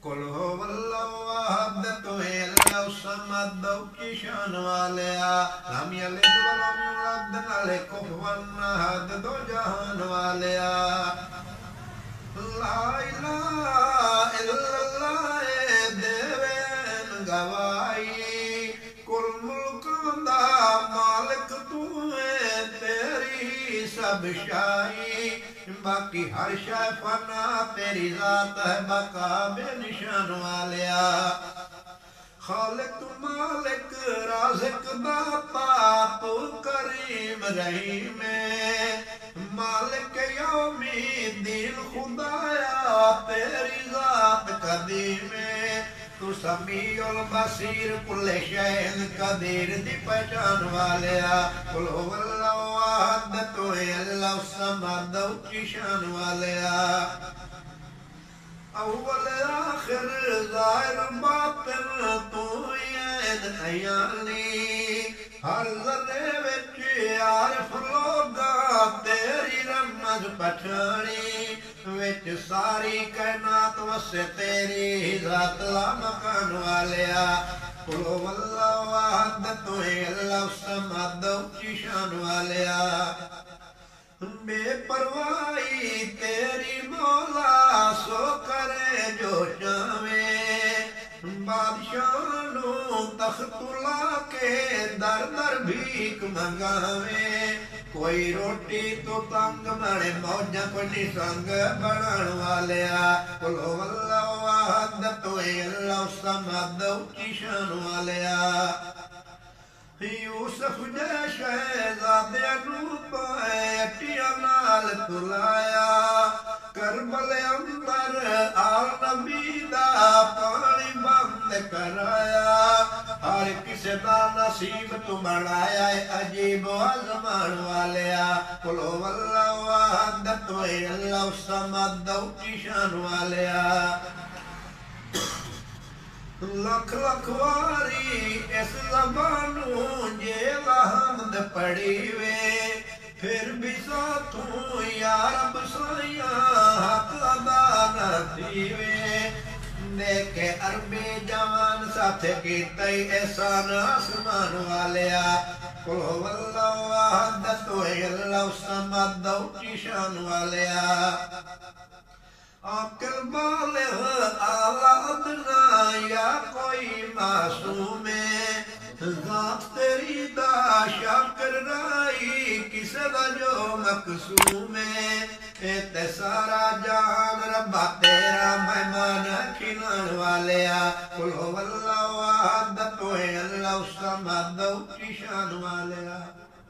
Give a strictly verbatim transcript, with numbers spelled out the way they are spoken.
قل هو الله احد تو ہے اللہ الصمد کی شان والیا لم یلد ولم یولد نالے کفوا احد دو جہان والیا لا الہ الا اللہ دیوین گوائی کل ملکوں دا مالک تو ہے تیری سب شاہی باقی ہر شے فنا تیری ذات ہے بقا بے نشان والیا خالق مالک رازق داتا تو کریم رحیم مالک یومی دین خدایا تیری ذات قدیم تو سمیع البصیر کل شہن قدیر دی پہچان والیا قل هو اللہ احد تو ہے اللہ الصمد کی شان والیا اول آخر ظاہر باطن تو عین عیانی ہر ذرے وچ عارف لوگا تیری رمز پچھانی وچ ساری کائنات وسے تیری ذات لا مکان والیا قل هو اللہ احد تو ہے اللہ الصمد کی شان والیا بے پرواہی تیری مولا سو کرے جو چاہے بادشاہ نو تخت لا کے در در بھیک منگاوے کوئی روٹی تو تنگ مڑے موجہ کوئی سنگ بنان والیا قل هو اللہ احد تو ہے اللہ الصمد کی شان والیا یوسف جے شہزادے نو پائے اٹیا نال تلایا کربل اندر آل نبی دا پانی بند کرایا ہر کسی دا نصیب تو بڑھایا عجیب و عظمان والیا قل هو اللہ احد تو ہے اللہ الصمد کی شان والیا لکھ لکھ واری اس زبانوں جے حمد پڑھی وے پھر بھی ساتھوں یا رب سائیاں حق ادا نہ تھی وے دیکھے عربی جوان ساتھ کیتائی احسان آسمان والیا قل هو اللہ احد تو ہے اللہ الصمد کی شان والیا عاقل بالغ اعلیٰ ادنا یا کوئی معصوم ذات تیری دا شاکر رائی کسے دا جو مقصوم تے سارا جان ربا تیرا مہمان کھنان والیا قل هو اللہ احد تو ہے اللہ الصمد کی شان والیا